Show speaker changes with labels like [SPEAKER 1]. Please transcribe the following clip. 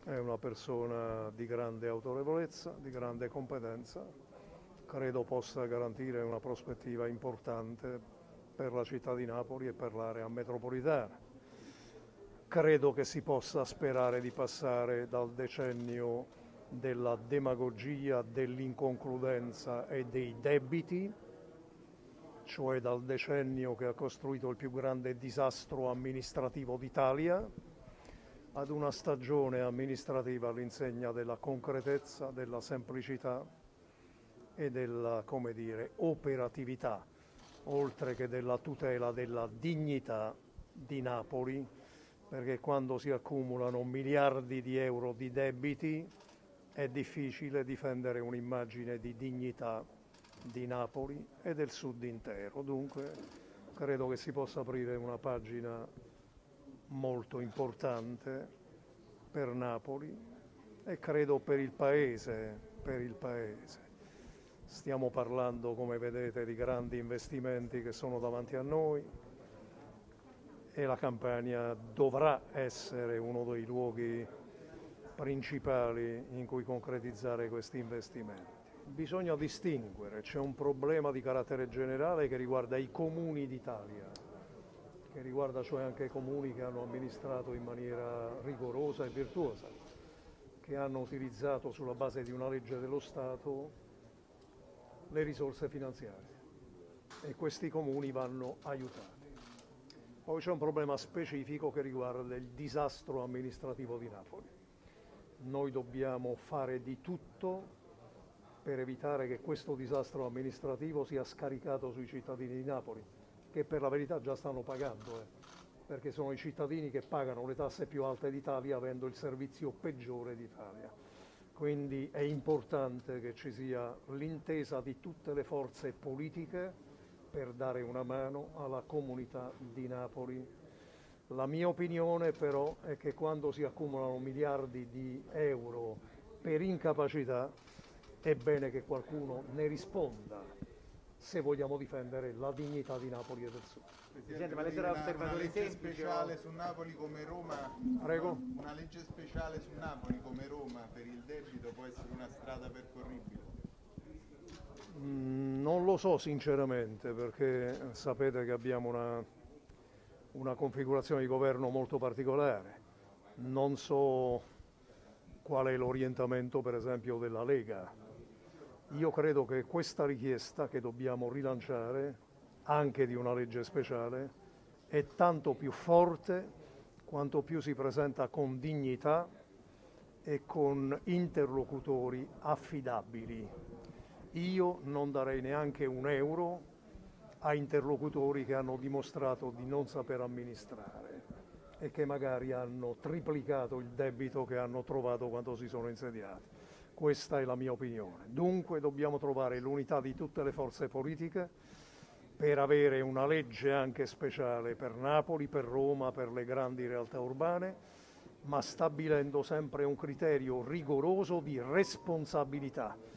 [SPEAKER 1] è una persona di grande autorevolezza, di grande competenza, credo possa garantire una prospettiva importante per la città di Napoli e per l'area metropolitana. Credo che si possa sperare di passare dal decennio della demagogia, dell'inconcludenza e dei debiti, cioè dal decennio che ha costruito il più grande disastro amministrativo d'Italia, ad una stagione amministrativa all'insegna della concretezza, della semplicità e della, come dire, operatività, oltre che della tutela della dignità di Napoli, perché quando si accumulano miliardi di euro di debiti è difficile difendere un'immagine di dignità di Napoli e del sud intero. Dunque credo che si possa aprire una pagina molto importante per Napoli e credo per il Paese, per il Paese. Stiamo parlando, come vedete, di grandi investimenti che sono davanti a noi e la Campania dovrà essere uno dei luoghi principali in cui concretizzare questi investimenti. Bisogna distinguere, c'è un problema di carattere generale che riguarda i comuni d'Italia, che riguarda cioè anche comuni che hanno amministrato in maniera rigorosa e virtuosa, che hanno utilizzato sulla base di una legge dello Stato le risorse finanziarie e questi comuni vanno aiutati. Poi c'è un problema specifico che riguarda il disastro amministrativo di Napoli. Noi dobbiamo fare di tutto per evitare che questo disastro amministrativo sia scaricato sui cittadini di Napoli, che per la verità già stanno pagando, perché sono i cittadini che pagano le tasse più alte d'Italia avendo il servizio peggiore d'Italia. Quindi è importante che ci sia l'intesa di tutte le forze politiche per dare una mano alla comunità di Napoli. La mia opinione però è che quando si accumulano miliardi di euro per incapacità è bene che qualcuno ne risponda se vogliamo difendere la dignità di Napoli e del Sud.
[SPEAKER 2] Presidente, ma lei sarà osservatore
[SPEAKER 3] legge
[SPEAKER 2] semplice
[SPEAKER 3] speciale su Napoli come Roma?
[SPEAKER 1] Prego?
[SPEAKER 3] Una legge speciale su Napoli come Roma per il debito può essere una strada percorribile?
[SPEAKER 1] Non lo so sinceramente, perché sapete che abbiamo una configurazione di governo molto particolare. Non so qual è l'orientamento per esempio della Lega. Io credo che questa richiesta che dobbiamo rilanciare, anche di una legge speciale, è tanto più forte quanto più si presenta con dignità e con interlocutori affidabili. Io non darei neanche un euro a interlocutori che hanno dimostrato di non saper amministrare e che magari hanno triplicato il debito che hanno trovato quando si sono insediati. Questa è la mia opinione. Dunque dobbiamo trovare l'unità di tutte le forze politiche per avere una legge anche speciale per Napoli, per Roma, per le grandi realtà urbane, ma stabilendo sempre un criterio rigoroso di responsabilità.